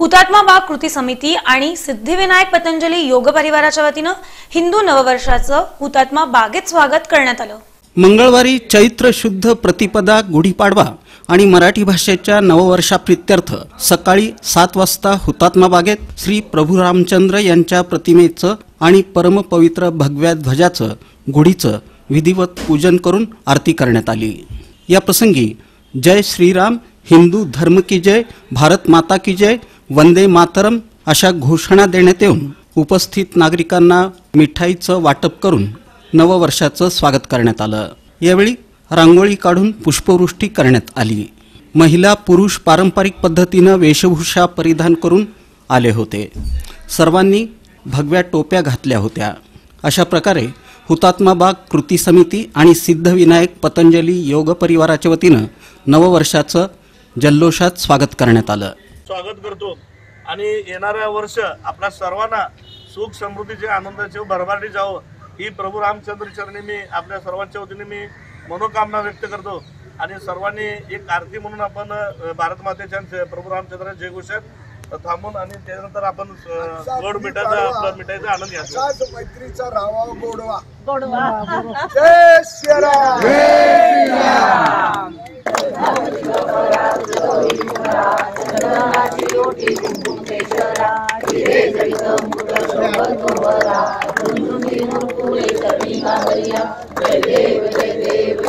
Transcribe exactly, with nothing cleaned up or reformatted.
हुतात्मा बाग कृती समिती आणि सिद्धिविनायक पतंजली योग परिवाराच्या वतीने हिंदू नववर्षाचं हुतात्मा बागेत स्वागत करण्यात आलं। मंगळवारी चैत्र शुद्ध प्रतिपदा गुढीपाडवा आणि मराठी भाषेच्या नववर्षाप्रित्यर्थ सकाळी सात वाजता हुतात्मा बागेत श्री प्रभू रामचंद्र यांच्या प्रतिमेचं आणि परमपवित्र भगव्या ध्वजाचं गुढीचं विधिवत पूजन करून आरती करण्यात आली। या प्रसंगी जय श्रीराम, हिंदू धर्म की जय, भारत माता की जय, वंदे मातरम अशा घोषणा देण्यात येऊन उपस्थित नागरिकांना मिठाईचं वाटप करून नववर्षाचं स्वागत करण्यात आलं। यावेळी रांगोळी काढून पुष्पवृष्टी करण्यात आली। महिला पुरुष पारंपरिक पद्धतीने वेशभूषा परिधान करून आले होते। सर्वांनी भगव्या टोप्या घातल्या होत्या। अशा प्रकारे हुतात्मा बाग कृती समिती आणि सिद्धिविनायक पतंजली योग परिवाराच्या वतीने नववर्षाचं जल्लोषात स्वागत करण्यात आलं। स्वागत करतो आणि येणाऱ्या वर्ष आपल्या सर्वांना सुख समृद्धीचे आनंदाचे भरभराटी जावो ही प्रभू रामचंद्र चरणी मी आपल्या सर्वांच्या वतीने मी मनोकामना व्यक्त करतो। आणि सर्वांनी एक आरती म्हणून आपण भारत मातेच्या प्रभू रामचंद्र जय घोषात थांबून आणि त्यानंतर आपण गोड मिठाचा आपला मिठाईचा आनंद घ्यायचा। मैत्रीचा रावा गोडवा गोडवा जय श्रीराम जय श्रीराम Hare